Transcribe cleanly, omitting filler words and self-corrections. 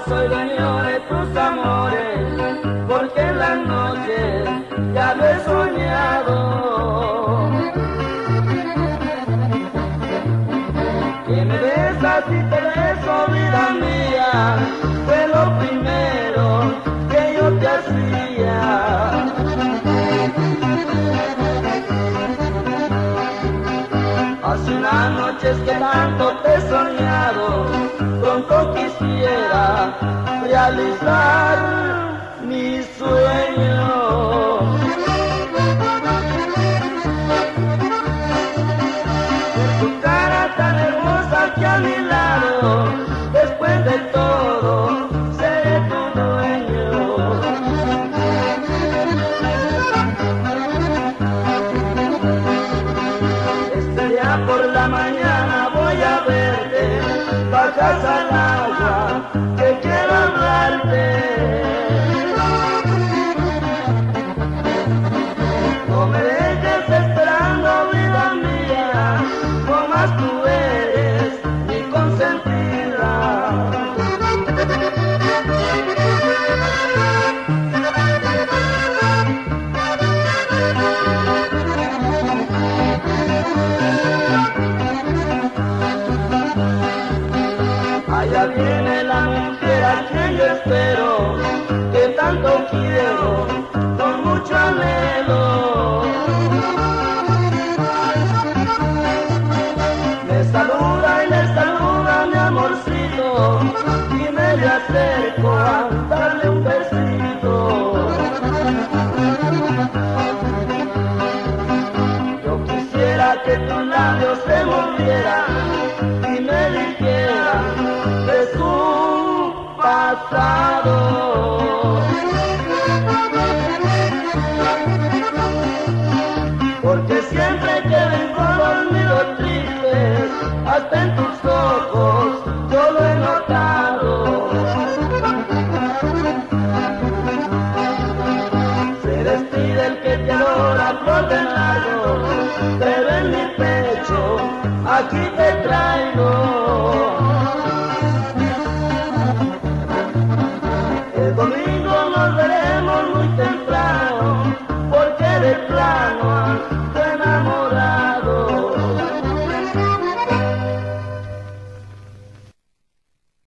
soy dueño de tus amores, porque en las noches ya lo he soñado. Que me besas y te beso, vida mía, fue lo primero que yo te hacía. Hace unas noches que tanto te he soñado, pronto quisiera realizar mi sueño. Por tu cara tan hermosa aquí a mi lado, después de todo seré tu dueño. Este día por la mañana voy a verte, bajas al agua, que quiero hablarte. No me dejes esperando, vida mía, no más tú eres mi consentida. Allá viene la mujer a quien yo espero, que tanto quiero, con mucho anhelo. Me saluda y me saluda mi amorcito, y me le acerco a darle un besito. Yo quisiera que tus labios se movieran y me dijeran de su pasado.